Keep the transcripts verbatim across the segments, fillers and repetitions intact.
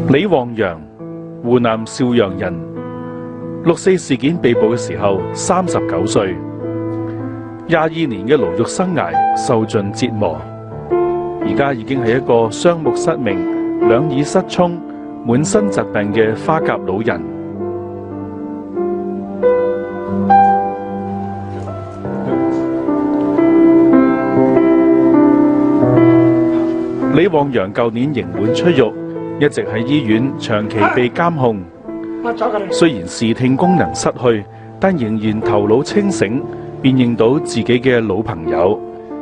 李旺陽，湖南邵陽人。六四事件被捕嘅時候，三十九歲，廿二年嘅牢獄生涯受盡折磨，而家已經係一個雙目失明、兩耳失聰、滿身疾病嘅花甲老人。李旺陽舊年刑滿出獄，一直喺醫院長期被監控。雖然視聽功能失去，但仍然頭腦清醒，辨認到自己嘅老朋友。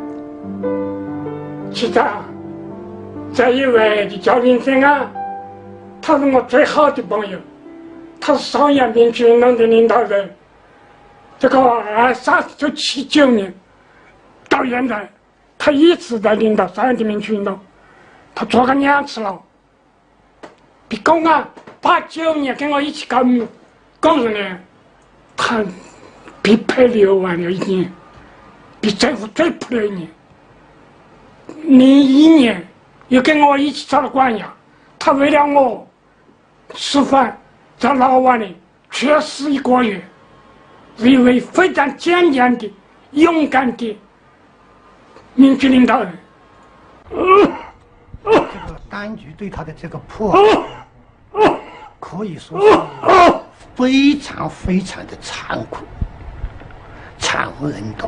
局長，這一位就叫林生啊，他是我最好的朋友，他是邵陽民主運動的領導人。這個二三九七九年到現在，他一直在領導邵陽的民主運動，他坐過兩次牢。比公安八九年跟我一起搞工人呢，他被判六万了一年，比政府最苦了一年。零一年又跟我一起找了官衙，他为了我吃饭在牢湾里缺失一个月，是一位非常坚强的、勇敢的民主领导人。 这个当局对他的这个迫害，可以说是非常非常的残酷、惨无人道。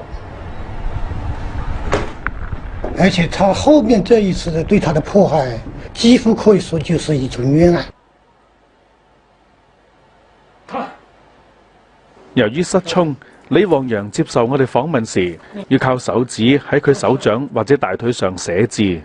而且他后面这一次的对他的迫害，几乎可以说就是一种冤案。 由於失聰，李旺陽接受我哋訪問時，要靠手指喺佢手掌或者大腿上寫字。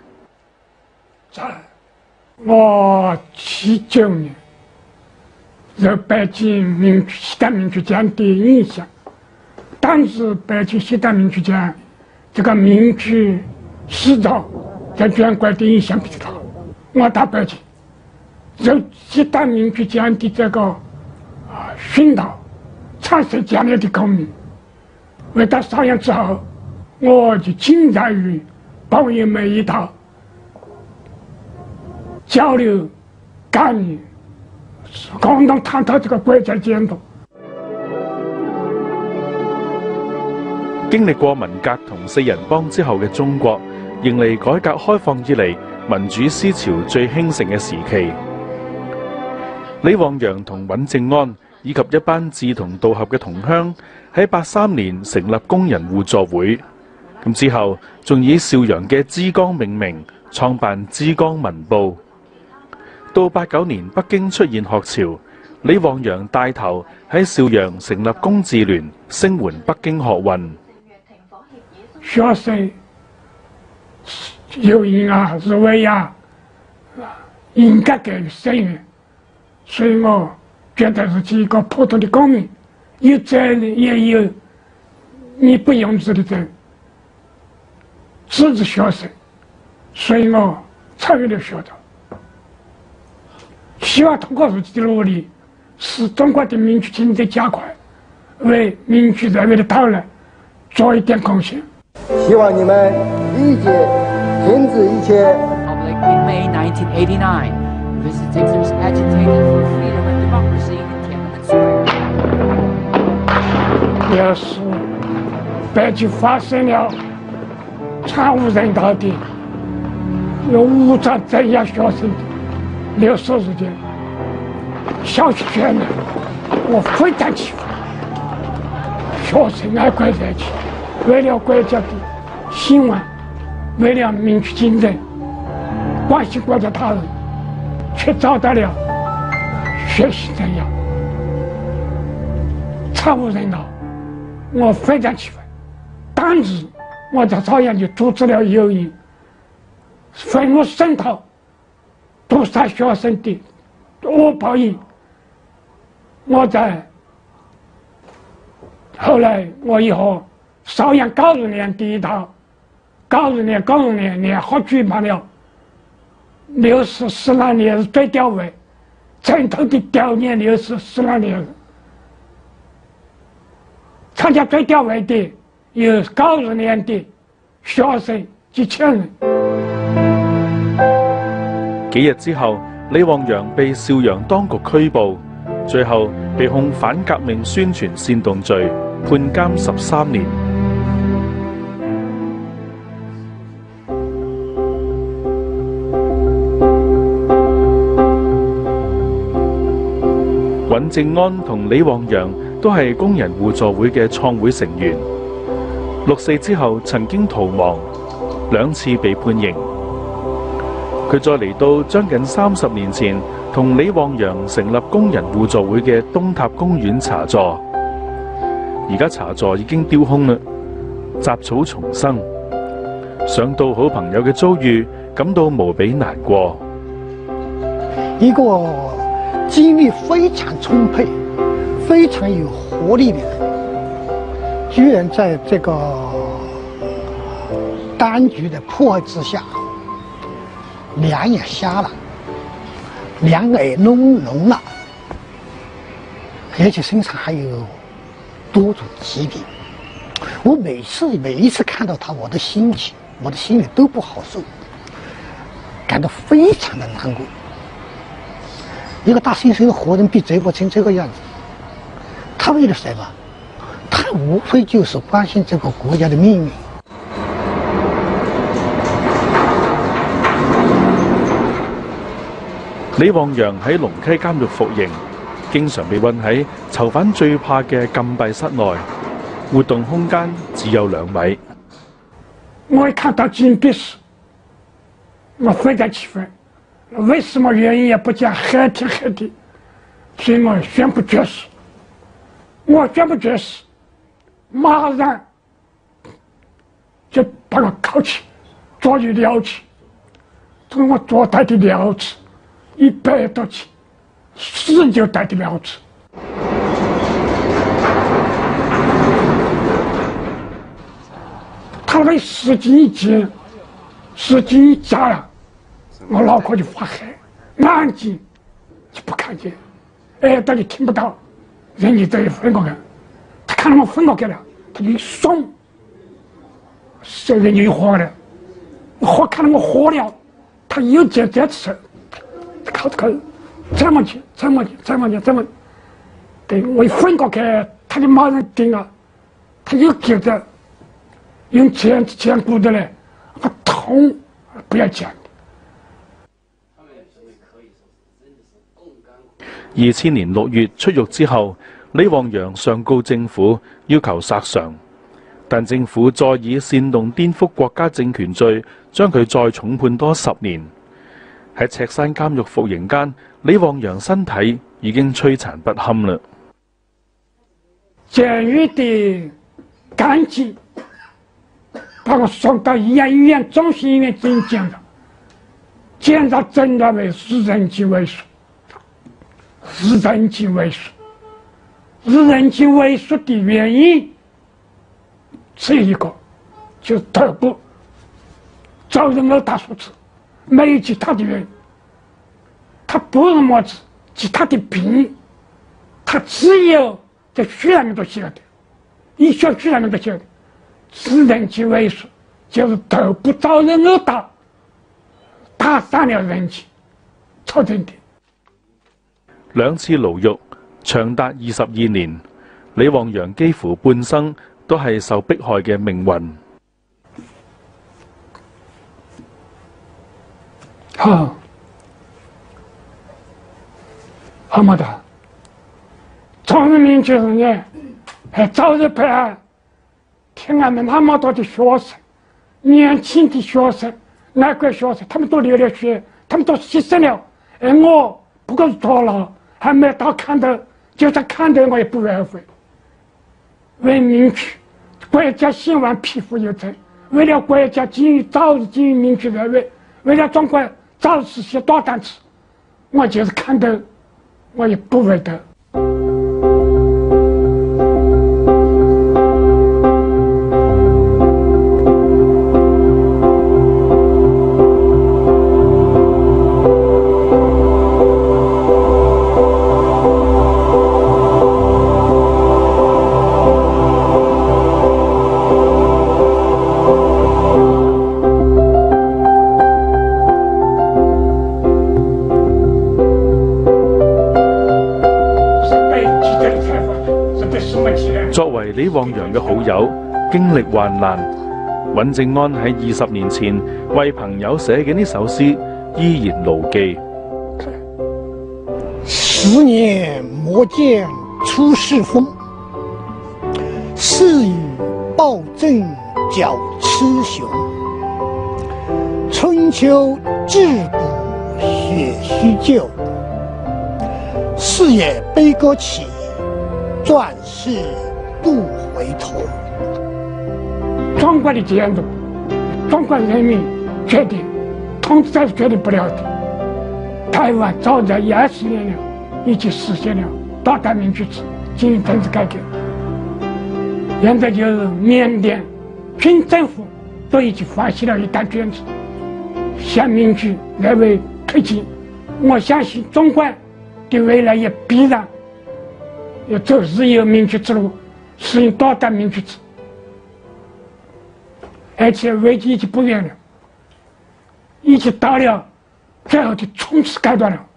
我七九年受北京民西单民主奖的影响，当时北京西单民主奖这个民主思潮在全国的影响比较大。我到北京受西单民主奖的这个啊熏陶，产生强烈的共鸣。回到邵阳之后，我就倾向于朋友们一道交流、感应，共同探讨这个国家前途。 經歷過文革同四人幫之後嘅中國，迎嚟改革開放以嚟民主思潮最興盛嘅時期。李旺陽同尹正安以及一班志同道合嘅同鄉喺八三年成立工人互助會，咁之後仲以邵陽嘅之江命名，創辦之江文報。到八九年北京出現學潮，李旺陽帶頭喺邵陽成立工智聯，聲援北京學運。 學生有因啊，是為啊，應該給予聲援，所以我覺得自己一個普通的公民，有責任也有你不用知的責任，支持學生，所以我參與了學潮。希望通過自己的努力，使中國的民主進程加快，為民主人民的到來做一點貢獻。 希望你們理解，停止一切。 Public in May nineteen eighty-nine, visitors agitated for freedom and democracy in Tiananmen Square. 要是北京發生了慘無人道的、用武裝鎮壓學生的六四事件，消息傳來，我非常氣憤。學生愛國熱情，為了國家的興亡，為了民主進程，關心國家他人，卻遭到了血腥鎮壓，慘無人道，我非常氣憤。當時我在朝陽就組織了遊行，憤怒滲透屠殺學生的惡報應。我在後來我以後邵陽九十年第一套九十年工人年聯合舉辦了六四死難烈士追悼會，正統的悼念六四死難烈士。參加追悼會的有九十年的學生幾千人。 幾日之後， 李旺陽被邵陽當局拘捕，最後被控反革命宣傳煽動罪，判監十三年。尹正安同李旺陽都係工人互助會嘅創會成員。六四之後曾經逃亡，兩次被判刑。佢再嚟到將近三十年前同李旺陽成立工人互助會嘅東塔公園茶座，而家茶座已經丟空啦，雜草叢生。想到好朋友嘅遭遇，感到無比難過。 一個精力非常充沛、非常有活力的人，居然在這個當局的迫害之下，兩眼瞎了，兩耳聾聾了，而且身上還有多種疾病。我每次每一次看到他，我的心情，我的心裡都不好受，感到非常的難過。一個大猩猩的活人被折磨成這個樣子，他為了什麼？他無非就是關心這個國家的命運。 李旺陽喺龍溪監獄服刑，經常被困喺囚犯最怕嘅禁閉室內，活動空間只有兩米。 我一看到禁閉室，我非常氣憤，為什麼原因也不講，黑天黑地，所以我宣布絕食。我宣布絕食，馬上就把我铐起，坐入寮去，從我坐台的寮去。一百多起，十九代的寮子。他那十斤一斤，十斤一加了，我脑壳就发黑，眼睛就不看见，耳朵就听不到，人就这一分过去。他看到我分过去了，他就一松，手人就活了，活看到我活了，他又接这次。靠着靠着，怎么去？怎么去？怎么去？怎么？对我一分过去，他就马上顶了，他又接着用剪剪骨的嘞，我痛，不要讲。 二千年六月出獄之後，李旺陽上告政府，要求索償，但政府再以煽動顛覆國家政權罪，將佢再重判多十年。喺赤山監獄服刑間，李旺陽身體已經摧殘不堪啦。 監獄的監警把我送到醫院，醫院中心醫院進行檢查，檢查診斷為是人體萎縮，是人體萎縮，是人體萎縮的原因只有一個，就是頭部遭人毆打所致。沒有其他的原因，他不是麼子其他的病，他只有在書上面都寫的，醫學書上面都寫的，是人體萎縮，就是頭部遭人毆打，打傷了人體，造成的。 兩次牢獄，長達二十二年，李旺陽幾乎半生都係受迫害嘅命運。 好，好么的，中人民就是呢，还早日培养，听俺们那么多的学生，年轻的学生，外国学生，他们都流了血，他们都牺牲了，而我不过是坐牢，还没到看到，就算看到我也不后悔。为民主，国家兴亡，匹夫有责，为了国家经营早日经营民主社会，为了中国。早实现多单词，我就是看到，我也不为的。 為李旺陽嘅好友，經歷患難。尹正安喺二十年前為朋友寫嘅呢首詩依然牢記。 十年磨劍出世風，似與暴政較雌雄。春秋自古血須舊，是也悲歌起，壯士不回頭。 中国的建筑，中国人民决定，统治者是决定不了的。台湾早在一二十年了，已经实现了导弹民主制，进行政治改革。现在就是缅甸军政府都已经发起了一弹卷子，向民主来为推进。我相信中国的未来也必然要走日由民主之路，实行导弹民主制。而且危机已经不远了，已经到了最后的冲刺阶段了。